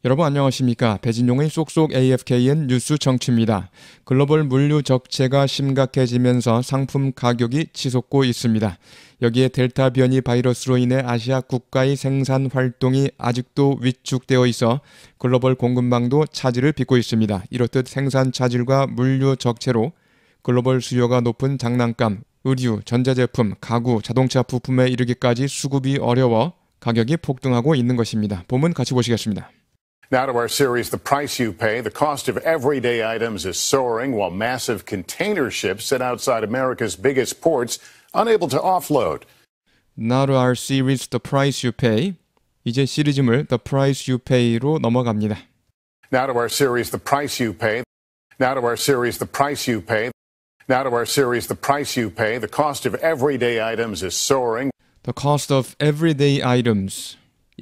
여러분 안녕하십니까? 배진용의 쏙쏙 AFKN 뉴스 정치입니다. 글로벌 물류 적체가 심각해지면서 상품 가격이 치솟고 있습니다. 여기에 델타 변이 바이러스로 인해 아시아 국가의 생산 활동이 아직도 위축되어 있어 글로벌 공급망도 차질을 빚고 있습니다. 이렇듯 생산 차질과 물류 적체로 글로벌 수요가 높은 장난감, 의류, 전자제품, 가구, 자동차 부품에 이르기까지 수급이 어려워 가격이 폭등하고 있는 것입니다. 본문 같이 보시겠습니다. Now to our series, The Price You Pay. The cost of everyday items is soaring while massive container ships sit outside America's biggest ports, unable to offload. Now to our series, The Price You Pay. 이제 시리즈물 The Price You Pay로 넘어갑니다. Now to our series, The Price You Pay. Now to our series, The Price You Pay. Now to our series, The Price You Pay. The cost of everyday items is soaring. The cost of everyday items.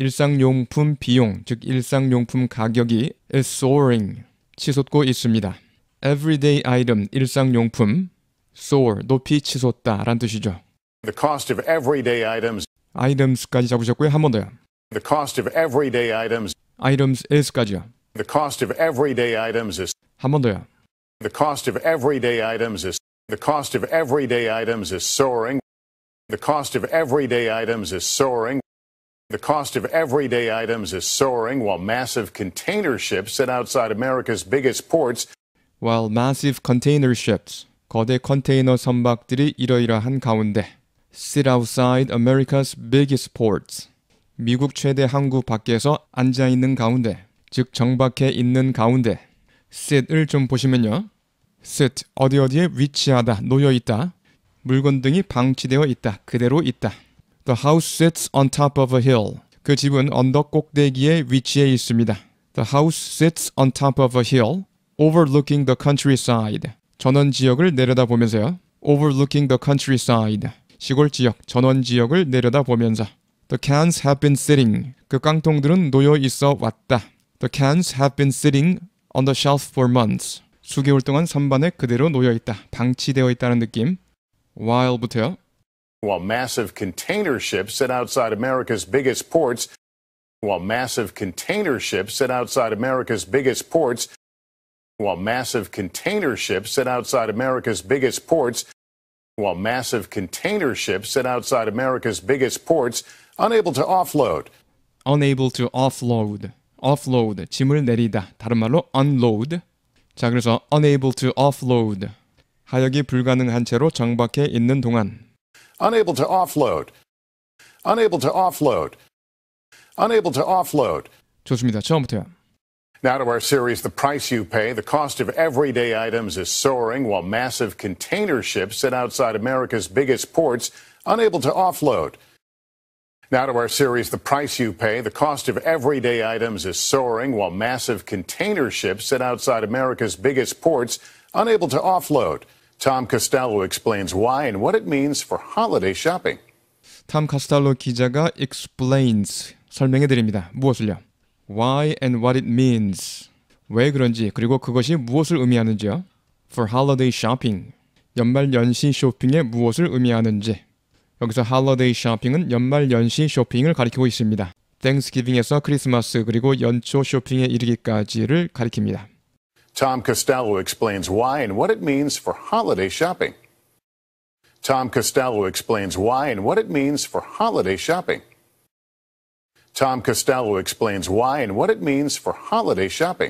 일상용품 비용, 즉 일상용품 가격이 is soaring, 치솟고 있습니다. Everyday item, 일상용품, soar, 높이 치솟다 라는 뜻이죠. The cost of everyday items. items까지 잡으셨고요. 한 번 더요. The cost of everyday items. items is까지요. The cost of everyday items is. 한 번 더요. The cost of everyday items is. The cost of everyday items is soaring. The cost of everyday items is soaring. The cost of everyday items is soaring while massive container ships sit outside America's biggest ports. While massive container ships, 거대 컨테이너 선박들이 이러이러한 가운데 sit outside America's biggest ports, 미국 최대 항구 밖에서 앉아있는 가운데, 즉 정박해 있는 가운데 sit을 좀 보시면요. sit, 어디에 위치하다, 놓여있다, 물건 등이 방치되어 있다, 그대로 있다. The house sits on top of a hill. 그 집은 언덕 꼭대기에 위치해 있습니다. The house sits on top of a hill, overlooking the countryside. 전원 지역을 내려다보면서요. Overlooking the countryside. 시골 지역, 전원 지역을 내려다보면서. The cans have been sitting. 그 깡통들은 놓여 있어 왔다. The cans have been sitting on the shelf for months. 수개월 동안 선반에 그대로 놓여 있다. 방치되어 있다는 느낌. While부터요. While massive container ships sit outside America's biggest ports, while massive container ships sit outside America's biggest ports, while massive container ships sit outside America's biggest ports, while massive container ships sit outside America's biggest ports, unable to offload. Unable to offload. offload, 짐을 내리다. 다른 말로 unload. 자, 그래서 unable to offload. 하역이 불가능한 채로 정박해 있는 동안 Unable to offload. Unable to offload. Unable to offload. 좋습니다. 처음부터요. Now to our series, The Price You Pay. The cost of everyday items is soaring while massive container ships sit outside America's biggest ports, unable to offload. Now to our series, The Price You Pay. The cost of everyday items is soaring while massive container ships sit outside America's biggest ports, unable to offload. Tom Costello explains why and what it means for holiday shopping. 탐 카스탈로 기자가 explains, 설명해 드립니다. 무엇을요? Why and what it means. 왜 그런지, 그리고 그것이 무엇을 의미하는지요. For holiday shopping. 연말 연시 쇼핑에 무엇을 의미하는지. 여기서 holiday shopping은 연말 연시 쇼핑을 가리키고 있습니다. Thanksgiving에서 크리스마스 그리고 연초 쇼핑에 이르기까지를 가리킵니다. Tom Costello explains why and what it means for holiday shopping. Tom Costello explains why and what it means for holiday shopping. Tom Costello explains why and what it means for holiday shopping.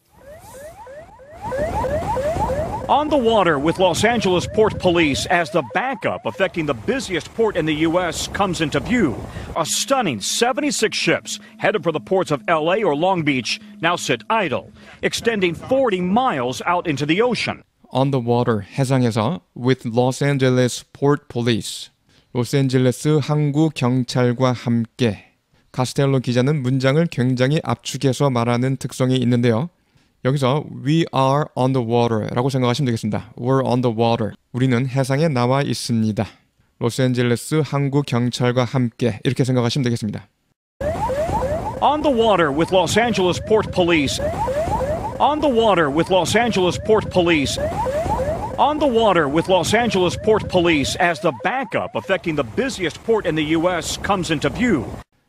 On the water with Los Angeles Port Police as the backup affecting the busiest port in the U.S. comes into view. A stunning 76 ships headed for the ports of L.A. or Long Beach now sit idle, extending 40 miles out into the ocean. On the water, 해상에서 with Los Angeles Port Police. 로스앤젤레스 항구 경찰과 함께. 카스텔로 기자는 문장을 굉장히 압축해서 말하는 특성이 있는데요. 여기서 we are on the water 라고 생각하시면 되겠습니다. We're on the water. 우리는 해상에 나와 있습니다. 로스앤젤레스 항구 경찰과 함께 이렇게 생각하시면 되겠습니다. On the water with Los Angeles Port Police. On the water with Los Angeles Port Police. On the water with Los Angeles Port Police as the backup affecting the busiest port in the U.S. comes into view.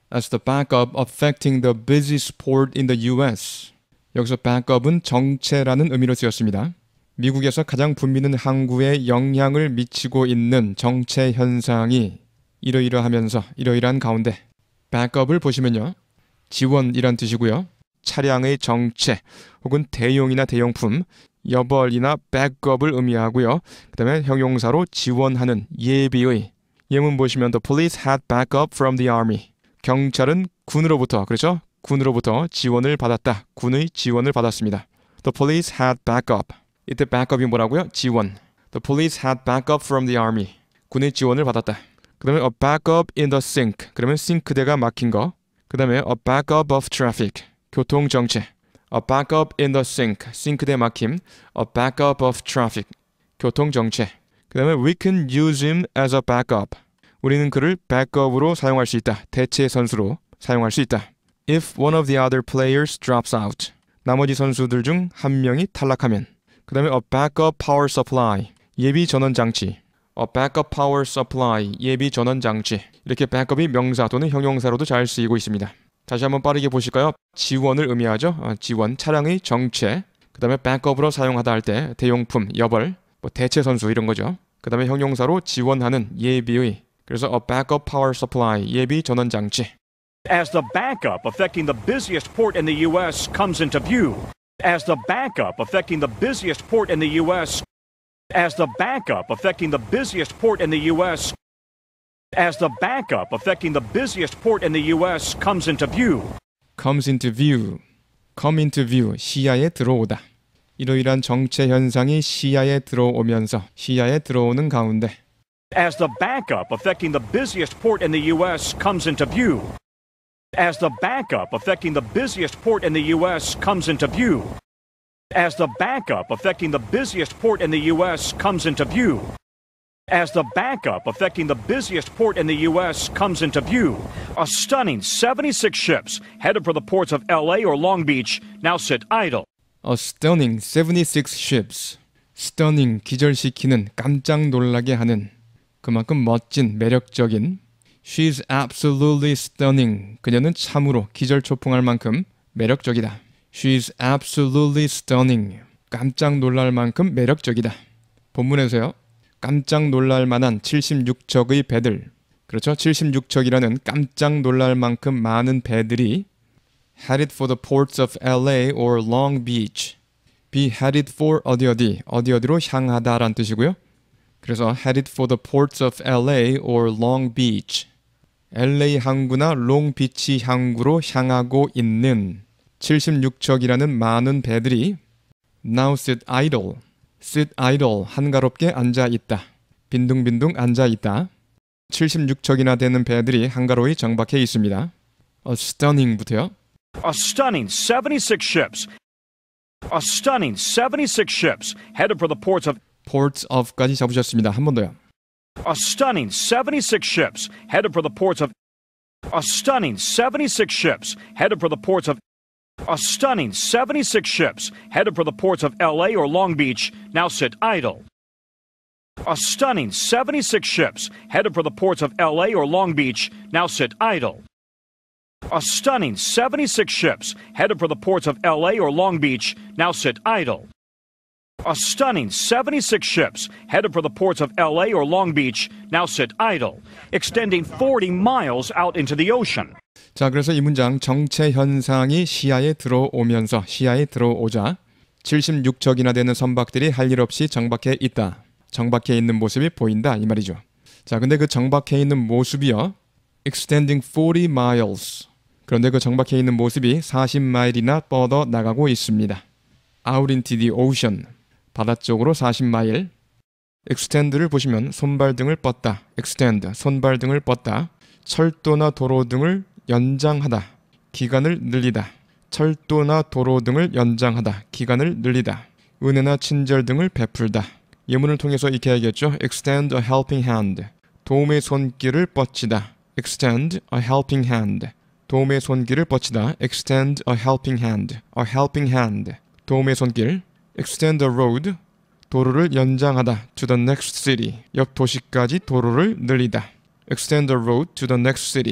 as the backup affecting the busiest port in the US. 여기서 backup은 정체라는 의미로 쓰였습니다. 미국에서 가장 붐비는 항구에 영향을 미치고 있는 정체 현상이 이러이러하면서 이러이러한 가운데 backup을 보시면요. 지원이란 뜻이고요. 차량의 정체 혹은 대용이나 대용품, 여벌이나 backup을 의미하고요. 그 다음에 형용사로 지원하는 예비의 예문 보시면 The police had backup from the army. 경찰은 군으로부터 그렇죠? 군으로부터 지원을 받았다. 군의 지원을 받았습니다. The police had backup. 이때 backup이 뭐라고요? 지원. The police had backup from the army. 군의 지원을 받았다. 그 다음에 a backup in the sink. 그러면 싱크대가 막힌 거. 그 다음에 a backup of traffic. 교통정체. A backup in the sink. 싱크대 막힘. A backup of traffic. 교통정체. 그 다음에 we can use him as a backup. 우리는 그를 backup으로 사용할 수 있다. 대체 선수로 사용할 수 있다. If one of the other players drops out. 나머지 선수들 중 한 명이 탈락하면. 그 다음에 a backup power supply. 예비 전원 장치. A backup power supply. 예비 전원 장치. 이렇게 backup이 명사 또는 형용사로도 잘 쓰이고 있습니다. 다시 한번 빠르게 보실까요? 지원을 의미하죠. 지원, 차량의 정체. 그 다음에 backup으로 사용하다 할 때 대용품, 여벌, 대체 선수 이런 거죠. 그 다음에 형용사로 지원하는 예비의. 그래서 a backup power supply, 예비 전원 장치. As the backup affecting the busiest port in the U.S. comes into view. As the backup affecting the busiest port in the U.S. As the backup affecting the busiest port in the U.S. As the backup affecting the busiest port in the U.S. comes into view. Comes into view. Come into view. 시야에 들어오다. 이러이러한 정체 현상이 시야에 들어오면서 시야에 들어오는 가운데 As the backup affecting the busiest port in the U.S. comes into view. As the backup affecting the busiest port in the U.S. comes into view. As the backup affecting the busiest port in the U.S. comes into view. As the backup affecting the busiest port in the U.S. comes into view, a stunning 76 ships headed for the ports of L.A. or Long Beach now sit idle. A stunning 76 ships. Stunning, 기절시키는, 깜짝 놀라게 하는, 그만큼 멋진, 매력적인. She's absolutely stunning. 그녀는 참으로 기절초풍할 만큼 매력적이다. She's absolutely stunning. 깜짝 놀랄 만큼 매력적이다. 본문에서요. 깜짝 놀랄 만한 76척의 배들. 그렇죠? 76척이라는 깜짝 놀랄 만큼 많은 배들이 headed for the ports of LA or Long Beach. be headed for 어디로 향하다라는 뜻이고요. 그래서 headed for the ports of LA or Long Beach. LA 항구나 롱비치 항구로 향하고 있는 76척이라는 많은 배들이 now sit idle. sit idle, 한가롭게 앉아있다. 빈둥빈둥 앉아있다. 76척이나 되는 배들이 한가로이 정박해 있습니다. A stunning부터요. A stunning 76 ships. A stunning 76 ships headed for the ports of ports of까지 잡으셨습니다. 한 번 더요. A stunning 76 ships headed for the ports of A stunning 76 ships headed for the ports of A stunning 76 ships headed for the ports of LA or Long Beach now sit idle. A stunning 76 ships headed for the ports of LA or Long Beach now sit idle. A stunning 76 ships headed for the ports of LA or Long Beach now sit idle. A stunning 76 ships headed for the ports of LA or Long Beach now sit idle, extending 40 miles out into the ocean. 자, 그래서 이 문장 정체 현상이 시야에 들어오면서 시야에 들어오자 76척이나 되는 선박들이 할 일 없이 정박해 있다. 정박해 있는 모습이 보인다 이 말이죠. 자, 근데 그 정박해 있는 모습이요. extending 40 miles. 그런데 그 정박해 있는 모습이 40마일이나 뻗어 나가고 있습니다. out into the ocean. 바다 쪽으로 40마일. extend를 보시면 손발 등을 뻗다. extend, 손발 등을 뻗다. 철도나 도로 등을 연장하다. 기간을 늘리다. 철도나 도로 등을 연장하다. 기간을 늘리다. 은혜나 친절 등을 베풀다. 예문을 통해서 익혀야 하겠죠. extend a helping hand. 도움의 손길을 뻗치다. extend a helping hand. 도움의 손길을 뻗치다. extend a helping hand. a helping hand. 도움의 손길. extend a road. 도로를 연장하다. to the next city. 옆 도시까지 도로를 늘리다. extend the road to the next city.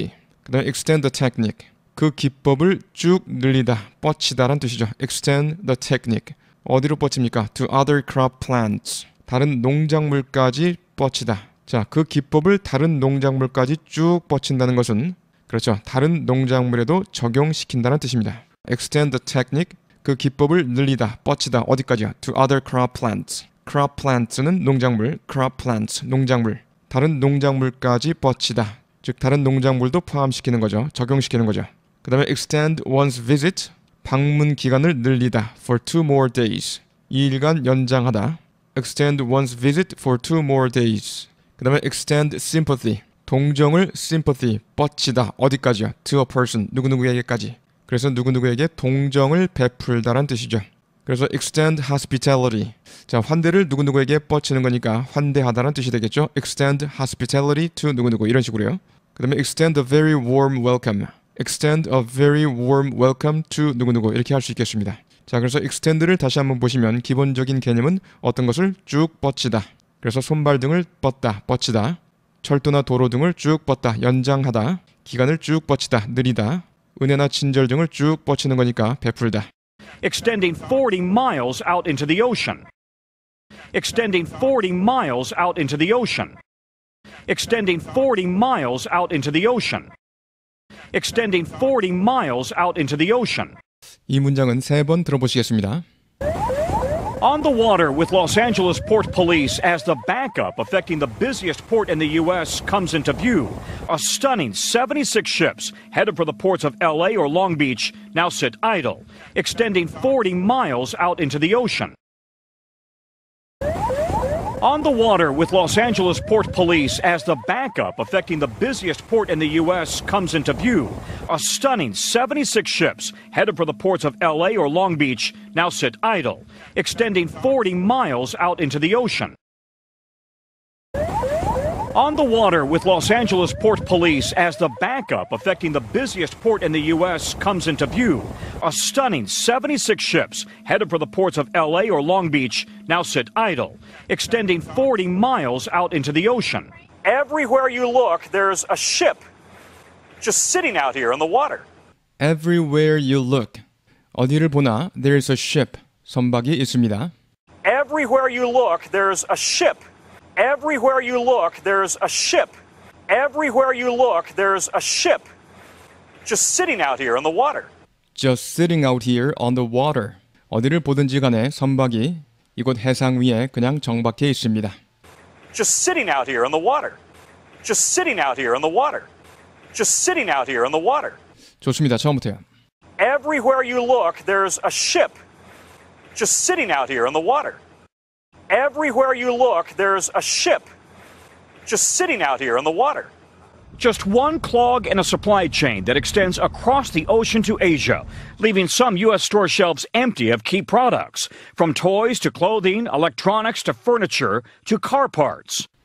그 다음에 extend the technique. 그 기법을 쭉 늘리다, 뻗치다란 뜻이죠. extend the technique. 어디로 뻗칩니까? to other crop plants. 다른 농작물까지 뻗치다. 자, 그 기법을 다른 농작물까지 쭉 뻗친다는 것은 그렇죠. 다른 농작물에도 적용시킨다는 뜻입니다. extend the technique. 그 기법을 늘리다, 뻗치다. 어디까지요? to other crop plants. crop plants는 농작물, crop plants, 농작물. 다른 농작물까지 뻗치다. 즉 다른 농작물도 포함시키는 거죠. 적용시키는 거죠. 그 다음에 extend one's visit. 방문 기간을 늘리다. for 2 more days. 2일간 연장하다. extend one's visit for 2 more days. 그 다음에 extend sympathy. 동정을 sympathy, 뻗치다. 어디까지요? to a person. 누구누구에게까지. 그래서 누구누구에게 동정을 베풀다란 뜻이죠. 그래서 extend hospitality. 자, 환대를 누구누구에게 뻗치는 거니까 환대하다란 뜻이 되겠죠. extend hospitality to 누구누구 이런 식으로요. 그 다음에 extend a very warm welcome. extend a very warm welcome to 누구누구 이렇게 할 수 있겠습니다. 자, 그래서 extend를 다시 한번 보시면 기본적인 개념은 어떤 것을 쭉 뻗치다. 그래서 손발 등을 뻗다, 뻗치다. 철도나 도로 등을 쭉 뻗다, 연장하다. 기간을 쭉 뻗치다, 느리다. 은혜나 친절 등을 쭉 뻗치는 거니까 베풀다. Extending 40 miles out into the ocean. Extending 40 miles out into the ocean. Extending 40 miles out into the ocean. Extending 40 miles out into the ocean. 이 문장은 3번 들어보시겠습니다. On the water with Los Angeles Port Police as the backup affecting the busiest port in the U.S. comes into view. A stunning 76 ships headed for the ports of L.A. or Long Beach now sit idle, extending 40 miles out into the ocean. On the water with Los Angeles Port Police as the backup affecting the busiest port in the U.S. comes into view. A stunning 76 ships headed for the ports of L.A. or Long Beach now sit idle, extending 40 miles out into the ocean. On the water with Los Angeles Port Police as the backup affecting the busiest port in the U.S. comes into view. A stunning 76 ships headed for the ports of L.A. or Long Beach now sit idle, extending 40 miles out into the ocean. Everywhere you look, there's a ship just sitting out here in the water. Everywhere you look. 어디를 보나 there's a ship. 선박이 있습니다. Everywhere you look, there's a ship. Everywhere you look, there's a ship. Everywhere you look, there's a ship just sitting out here in the water. Just sitting out here on the water. 어디를 보든지 간에 선박이 이곳 해상 위에 그냥 정박해 있습니다. Just sitting out here in the water. Just sitting out here in the water. Just sitting out here in the water. 좋습니다. 처음부터요. Everywhere you look, there's a ship just sitting out here in the water. Everywhere you look, there's a ship just sitting out here in the water. Just one clog in a supply chain that extends across the ocean to Asia, leaving some U.S. store shelves empty of key products, from toys to clothing, electronics to furniture to car parts.